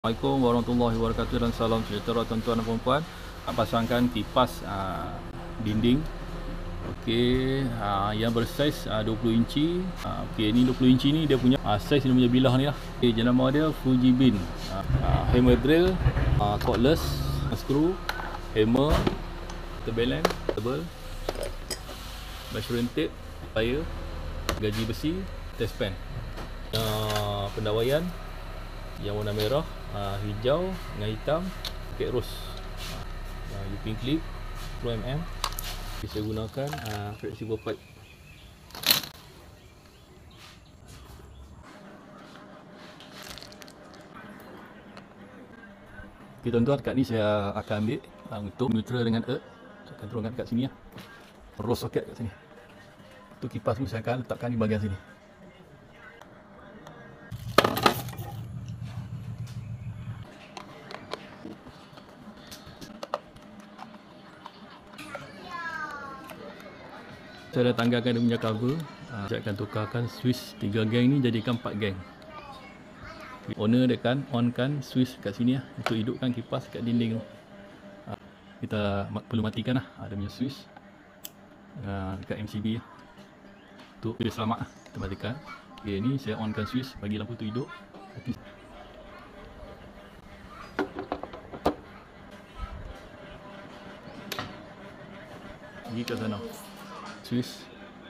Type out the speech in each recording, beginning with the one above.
Assalamualaikum warahmatullahi wabarakatuh dan salam sejahtera tuan-tuan dan puan-puan. Pasangkan kipas dinding. Okey, yang bersaiz 20 inci. Okey, ni 20 inci ni dia punya saiz dia punya bilah ni lah. Okey, jenama dia Fujibin. Hammer drill, cordless, screw, hammer, terbalance, tebal, measuring tape, plier, gaji besi, test pen. Pendawaian yang warna merah, hijau dengan hitam, pakai rose, U-pin clip 10mm. Saya gunakan flexible pipe. Okay, tuan-tuan, kat ni saya akan ambil untuk neutral dengan earth. Saya akan turunkan kat sini lah, rose socket kat sini. Untuk kipas tu saya akan letakkan di bahagian sini. Saya dah tanggalkan dia punya cover. Saya akan tukarkan switch 3 geng ni jadikan 4 geng. Owner dia akan onkan switch kat sini lah, untuk hidupkan kipas kat dinding tu. Kita perlu matikan lah dia punya switch dekat MCB lah, untuk dia selamat lah. Kita matikan. Okay, ni saya onkan switch bagi lampu tu hidup. Pergi ke sana, switch.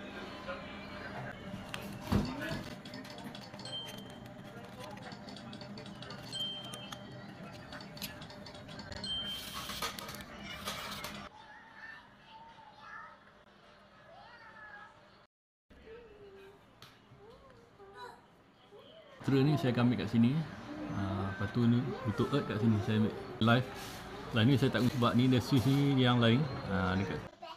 Neutral ni saya akan ambil kat sini. Lepas tu ni untuk earth kat sini saya ambil live. Live ni saya tak guna sebab ni dia switch ni yang lain. Dekat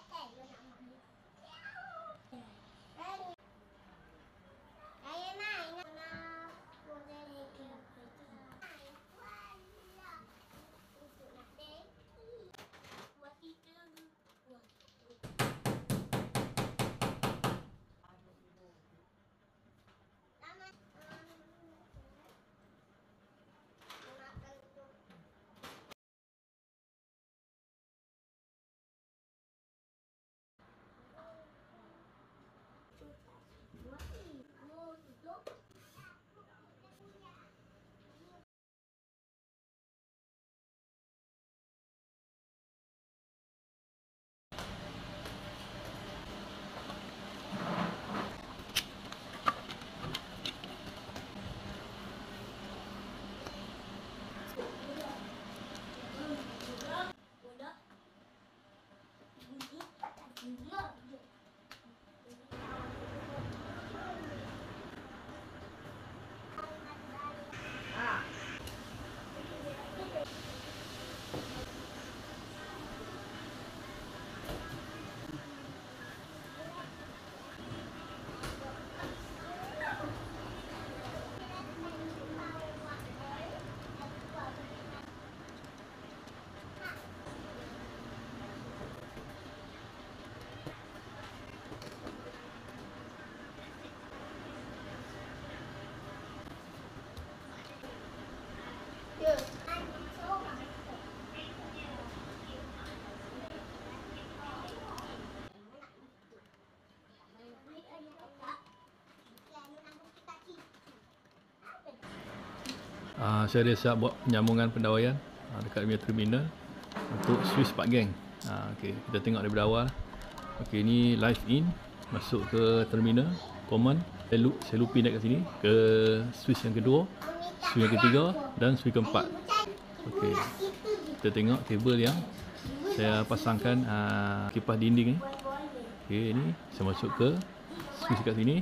saya dah siap buat penyambungan pendawaian dekat punya terminal untuk switch 4 geng. Okay, kita tengok daripada awal. Okay, ni live in, masuk ke terminal command. Saya loopin dekat sini ke switch yang kedua, switch yang ketiga dan switch keempat. Okay, kita tengok kabel yang saya pasangkan kipas dinding ni. Okay, ni saya masuk ke switch kat sini.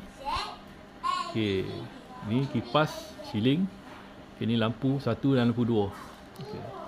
Okay, ni kipas ceiling. Ini lampu 1 dan lampu 2. Okay.